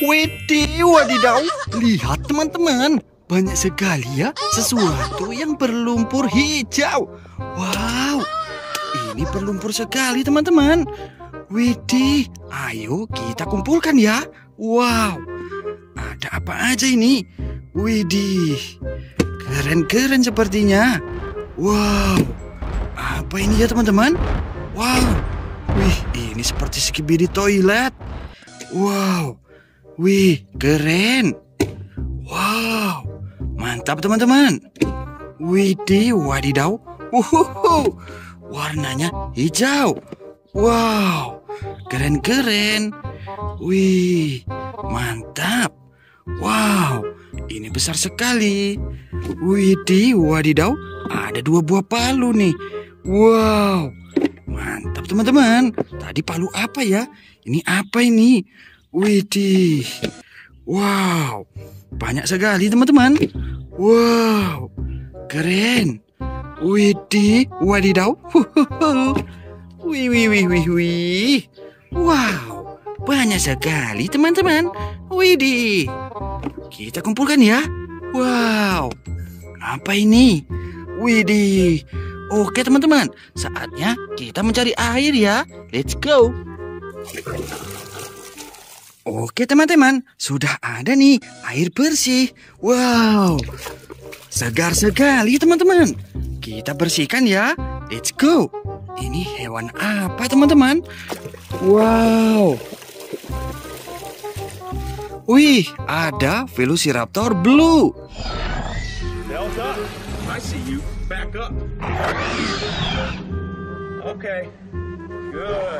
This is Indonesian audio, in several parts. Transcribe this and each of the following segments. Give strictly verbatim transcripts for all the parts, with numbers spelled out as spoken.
Widih, wadidaw. Lihat teman-teman, banyak sekali ya sesuatu yang berlumpur hijau. Wow, ini berlumpur sekali teman-teman. Widih, ayo kita kumpulkan ya. Wow, ada apa aja ini? Widih, keren-keren sepertinya. Wow, apa ini ya teman-teman? Wow, wih, ini seperti skibidi toilet. Wow, wih, keren. Wow, mantap teman-teman. Widih, wadidaw. Uhuhu, warnanya hijau. Wow, keren-keren. Wih, mantap. Wow, ini besar sekali. Widih, wadidaw, ada dua buah palu nih. Wow, mantap teman-teman. Tadi palu apa ya? Ini apa ini? Widih, wow, banyak sekali teman-teman. Wow, keren. Widih, wadidaw. Wih, wih, wih, wih, wih. Wow, banyak sekali teman-teman. Widih, kita kumpulkan ya. Wow, apa ini? Widih. Oke teman-teman, saatnya kita mencari air ya. Let's go. Oke teman-teman, sudah ada nih air bersih. Wow, segar sekali teman-teman. Kita bersihkan ya. Let's go. Ini hewan apa teman-teman? Wow. Wih, ada Velociraptor Blue. Delta, I see you. Back up. Okay. Good.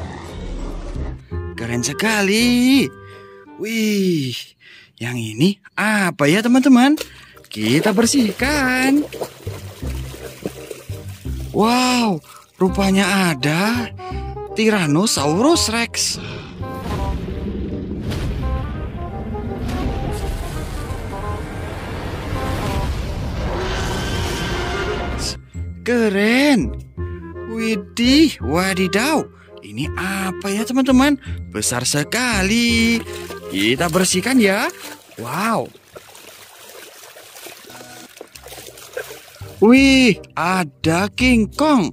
Keren sekali. Wih, yang ini apa ya teman-teman? Kita bersihkan. Wow, rupanya ada Tyrannosaurus Rex. Keren. Widih, wadidaw. Ini apa ya teman-teman? Besar sekali. Kita bersihkan ya. Wow. Wih, ada King Kong.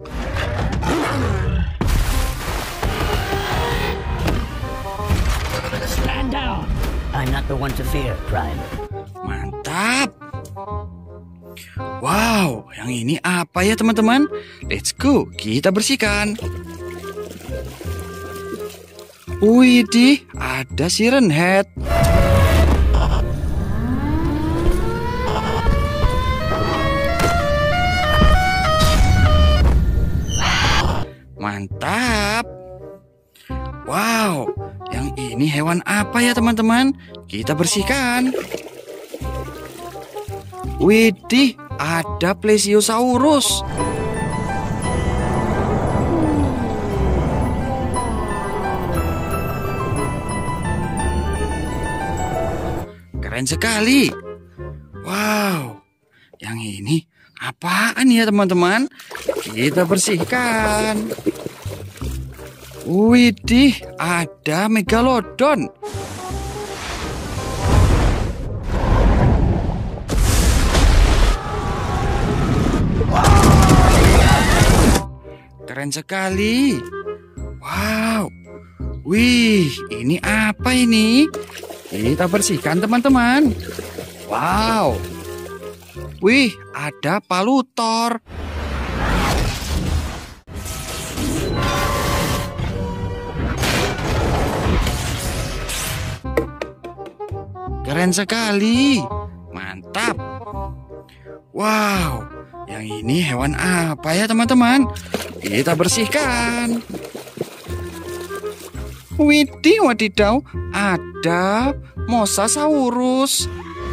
Stand down. I'm not the one to fear, Prime. Mantap. Wow, yang ini apa ya teman-teman? Let's go, kita bersihkan. Widih, ada Siren Head. Mantap. Wow, yang ini hewan apa ya teman-teman? Kita bersihkan. Widih, ada Plesiosaurus. Keren sekali. Wow, yang ini apaan ya teman-teman? Kita bersihkan. Widih, ada Megalodon. Keren sekali. Wow. Wih, ini apa ini? Kita bersihkan teman-teman. Wow. Wih, ada Palutor. Keren sekali. Mantap. Wow. Yang ini hewan apa ya teman-teman? Kita bersihkan. Widih, wadidaw, ada Mosasaurus.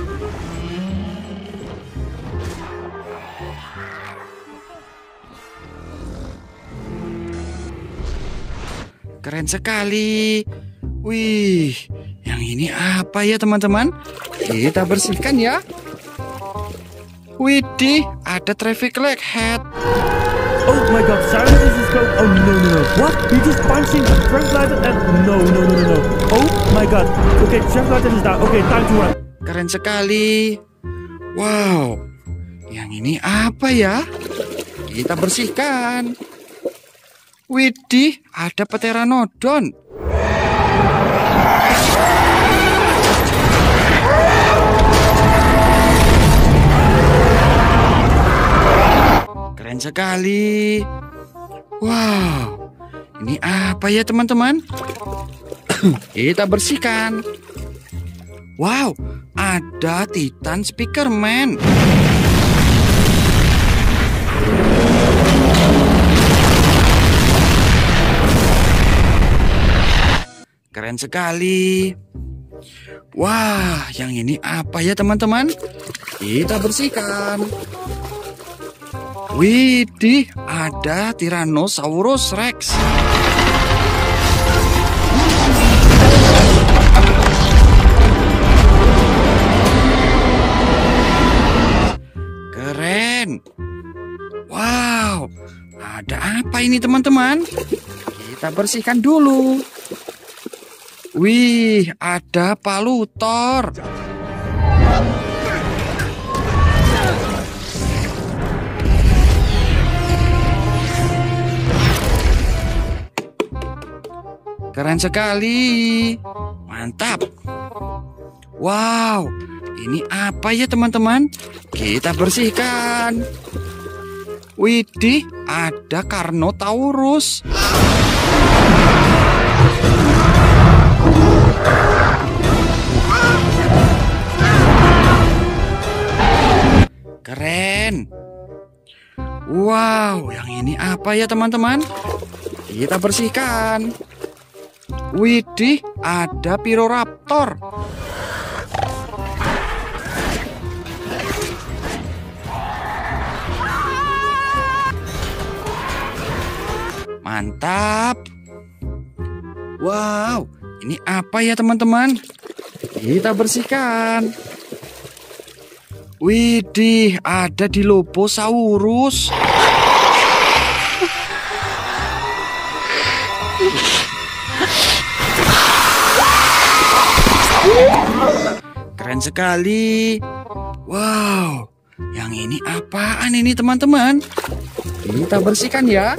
Keren sekali. Wih, yang ini apa ya teman-teman? Kita bersihkan ya. Widih, ada traffic light head. Oh my god, silence is this go. Oh no no no. What? He just punched him, Frank Lighter and no no no no no. Oh my my god. Okay, Chef Lantern is down. Okay, time to run. Keren sekali. Wow, yang ini apa ya? Kita bersihkan. Widih, ada pteranodon. Keren sekali. Wow, ini apa ya teman-teman? Kita bersihkan. Wow, ada Titan Speakerman. Keren sekali. Wah, yang ini apa ya teman-teman? Kita bersihkan. Widih, ada Tyrannosaurus Rex. Keren. Wow, ada apa ini teman-teman? Kita bersihkan dulu. Wih, ada Palutor. Keren sekali. Mantap. Wow, ini apa ya teman-teman? Kita bersihkan. Widih, ada Carnotaurus. Keren. Wow, yang ini apa ya teman-teman? Kita bersihkan. Widih, ada Piroraptor. Mantap. Wow, ini apa ya teman-teman? Kita bersihkan. Widih, ada Dilophosaurus. Keren sekali. Wow, yang ini apaan ini teman-teman? Kita bersihkan ya.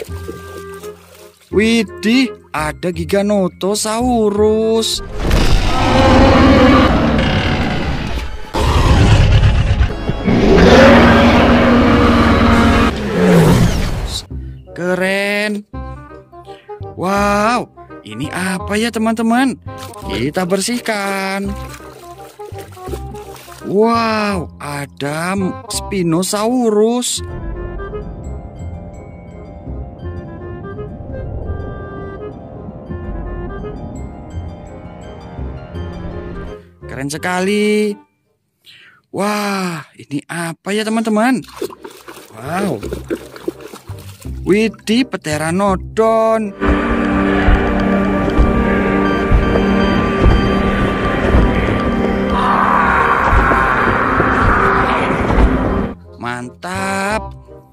Widih, ada Giganotosaurus. Keren. Wow, ini apa ya teman-teman? Kita bersihkan. Wow, ada Spinosaurus. Keren sekali. Wah, ini apa ya teman-teman? Wow. Widih, Pteranodon. Mantap.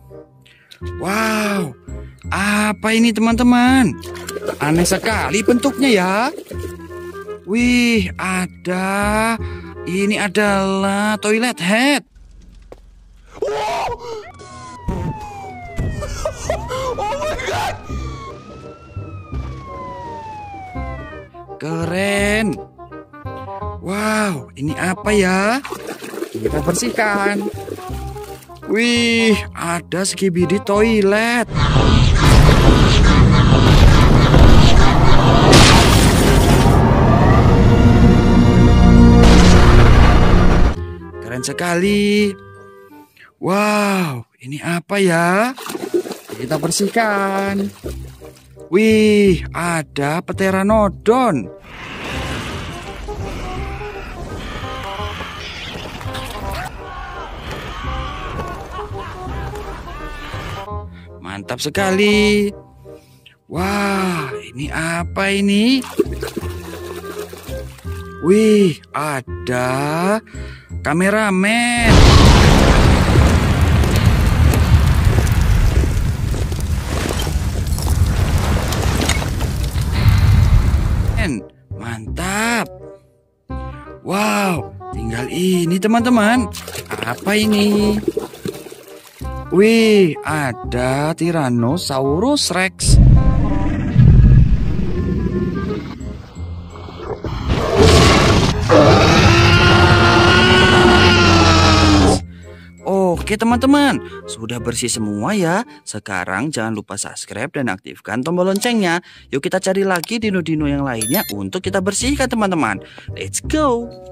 Wow, apa ini teman-teman? Aneh sekali bentuknya ya. Wih, ada. Ini adalah toilet head. Oh my god! Keren. Wow, ini apa ya? Kita bersihkan. Wih, ada Skibidi toilet. Keren sekali. Wow, ini apa ya? Kita bersihkan. Wih, ada Pteranodon. Mantap sekali. Wah, ini apa ini? Wih, ada kameramen. Mantap. Wow, tinggal ini teman-teman. Apa ini? Wih, ada Tyrannosaurus Rex. Oke teman-teman, sudah bersih semua ya. Sekarang jangan lupa subscribe dan aktifkan tombol loncengnya. Yuk kita cari lagi dino-dino yang lainnya untuk kita bersihkan teman-teman. Let's go.